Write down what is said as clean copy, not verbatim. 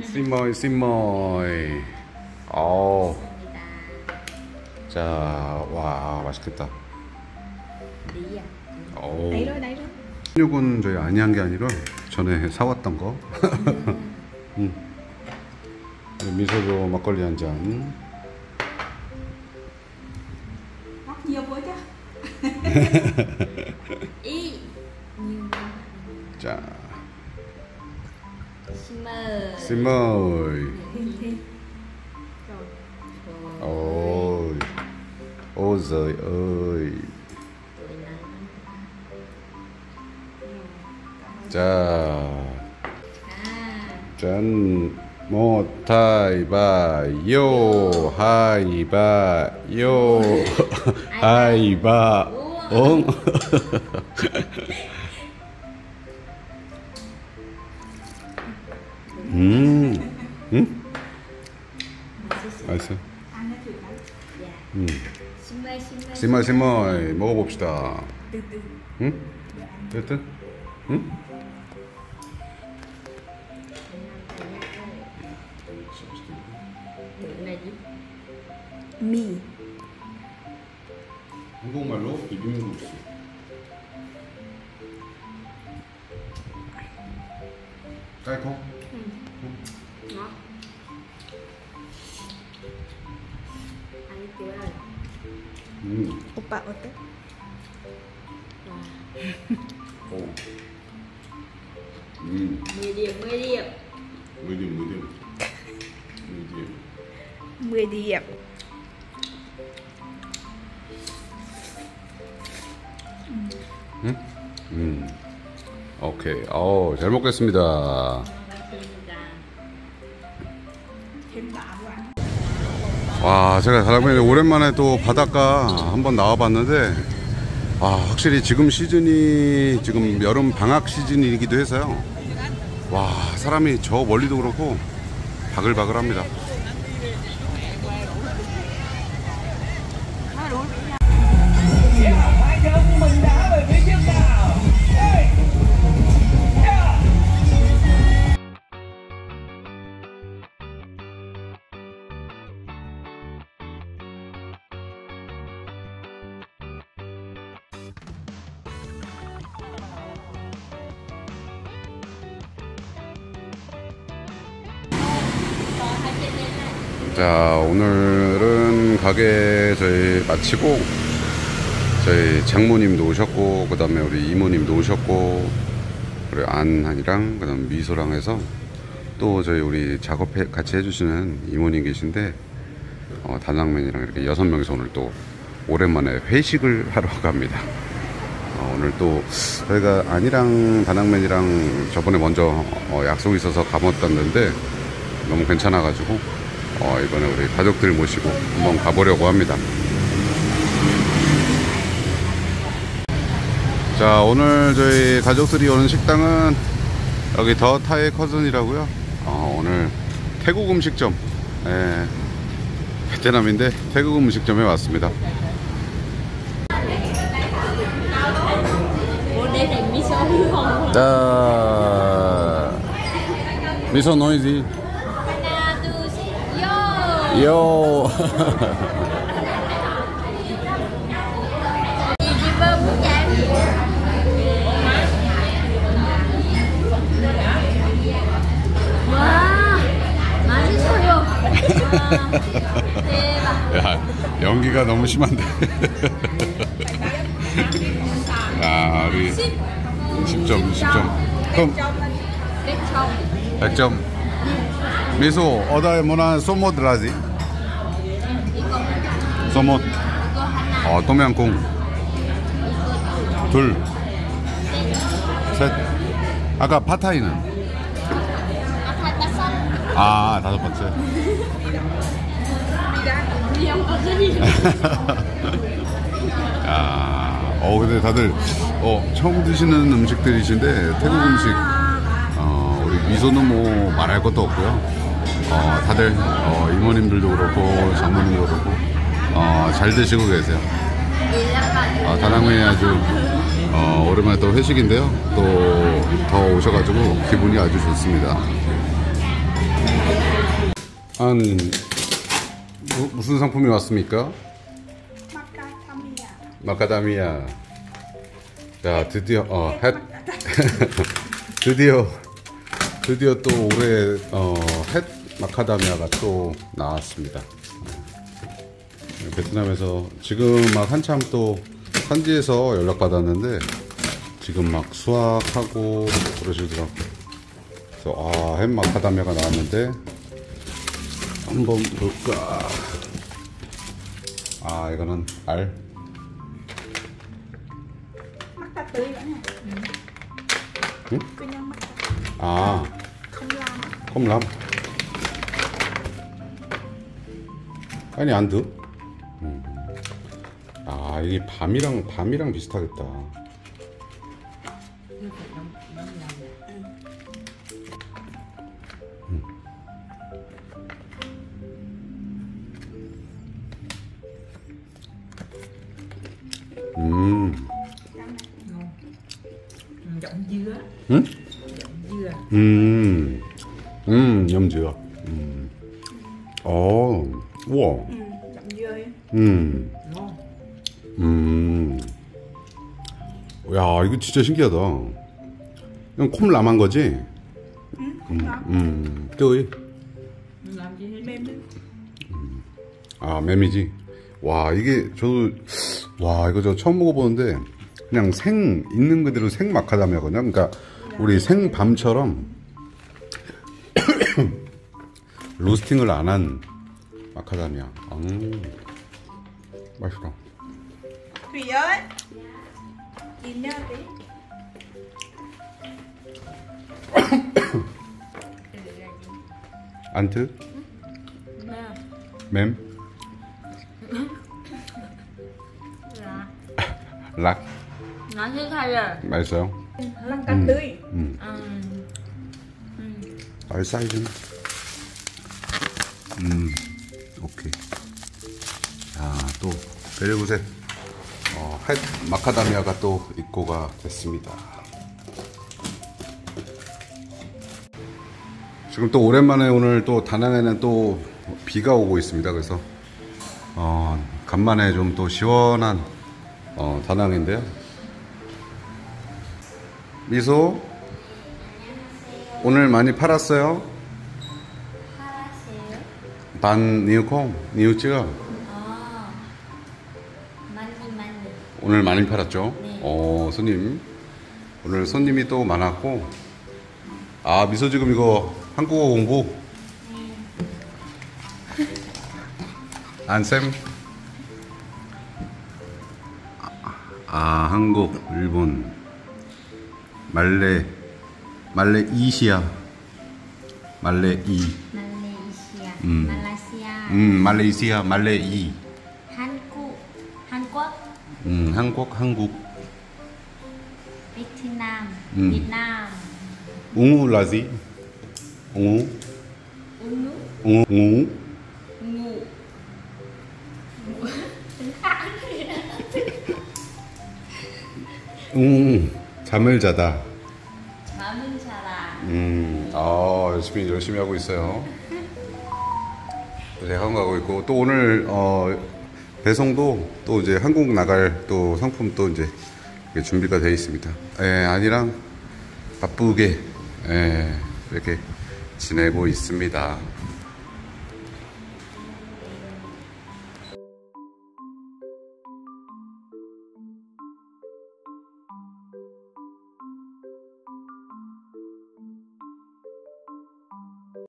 시모이 시모이. 자, 와 맛있겠다. đấy rồi. 이건 저희 아니한 게 아니라 전에 사왔던 거. 미소도 막걸리 한 잔. Móc nhiều quá chứ. Ý. 자, Simmer. 시모이. ôi, ôi giời ơi. 자, 짠. 못 하이바요 하이바요 하이바 응? 응? 맛있어? 시머시머 먹어봅시다. 응? 뜨뜻? 응? 미. 한국말로 비빔국수. 깔콩? Ngon. Ăn chưa ơi. 오빠 어때? 오. 10 điểm, 10 điểm. 무디움 무디움. 10 điểm. 오케이. 잘 먹겠습니다. 와, 제가 다낭에 오랜만에 또 바닷가 한번 나와봤는데, 확실히 지금 시즌이 지금 여름 방학 시즌이기도 해서요. 와, 사람이 저 멀리도 그렇고 바글바글합니다. 자, 오늘은 가게 저희 마치고 저희 장모님도 오셨고, 그 다음에 우리 이모님도 오셨고, 그리고 안한이랑 그 다음 미소랑 해서 또 저희 우리 작업 같이 해주시는 이모님 계신데, 단장맨이랑 이렇게 6명이서 오늘 또 오랜만에 회식을 하러 갑니다. 오늘 또 저희가 안이랑 단장맨이랑 저번에 먼저 약속이 있어서 가봤었는데 너무 괜찮아가지고 이번에 우리 가족들 모시고 한번 가보려고 합니다. 자, 오늘 저희 가족들이 오는 식당은 여기 더 타이 커즌이라고요. 오늘 태국 음식점, 베트남인데 태국 음식점에 왔습니다. 자, 미소 노이지. 요. 와, 맛있어요. 대박. 야, 연기가 너무 심한데. 야, 우리 10점. 그럼 100점. 미소, 어다에 뭐나 소모드라지? 소모. 똠양꿍. 둘. 셋. 아까 파타이는? 다섯 번째. 야, 근데 다들 처음 드시는 음식들이신데 태국 음식. 우리 미소는 뭐 말할 것도 없고요. 다들 이모님들도 그렇고 장모님도 그렇고 잘 드시고 계세요. 다낭면이 아주 오랜만에 또 회식인데요. 또 더 오셔가지고 기분이 아주 좋습니다. 무슨 상품이 왔습니까? 마카다미아. 마카다미아. 자, 드디어 드디어 또 올해 햇 마카다미아가 또 나왔습니다. 베트남에서 지금 막 한참 또 산지에서 연락 받았는데 지금 막 수확하고 그러시더라고요. 그래서 햇 마카다미아가 나왔는데 한번 볼까. 이거는 알. Macca tươi vậy nè. 응? 그냥 macca. 컴람. 컴람. 아니 안 돼. 이게 밤이랑 비슷하겠다. Giọng dứa. 응? Dừa. 염지요. 우와. Chậm dươi. 야, 이거 진짜 신기하다. 이건 콤람한 거지? Không. 뜨이. Làm gì hết. Mềm đấy. 맴이지. 와, 이게 저도 이거 저 처음 먹어보는데 그냥 있는 그대로 생 마카다미아거든요. 그러니까 우리 생밤처럼 로스팅을 안 한 마카다미아. 맛있다. Thủy ơi. Nhìn nhau tí. 안트? 맴? 락? Nói thứ hai rồi. 맛있어요? Lăng cà tươi. 사이즈는? 오케이. 또 베레구색 햇 마카다미아가 또 입고가 됐습니다. 지금 또 오랜만에 오늘 또 다낭에는 또 비가 오고 있습니다. 그래서 간만에 좀 또 시원한 다낭인데요. 미소 오늘 많이 팔았어요? 팔았어요? 반 니우콩 니우찌가 많이. 오늘 많이 팔았죠? 네. 손님 오늘 손님이 또 많았고 미소 지금 이거 한국어 공부 안쌤 한국 일본 말레이시아 말레이 말레이시아. 말레이 한국 베트남. 음. 베트남. 웅우 라지 웅우 웅우. 잠을 자다. 잠은 자라. 열심히 하고 있어요. 제가 한국 가고 있고 또 오늘 배송도 또 이제 한국 나갈 또 상품 또 이제 준비가 되어 있습니다. 아니랑 바쁘게 이렇게 지내고 있습니다.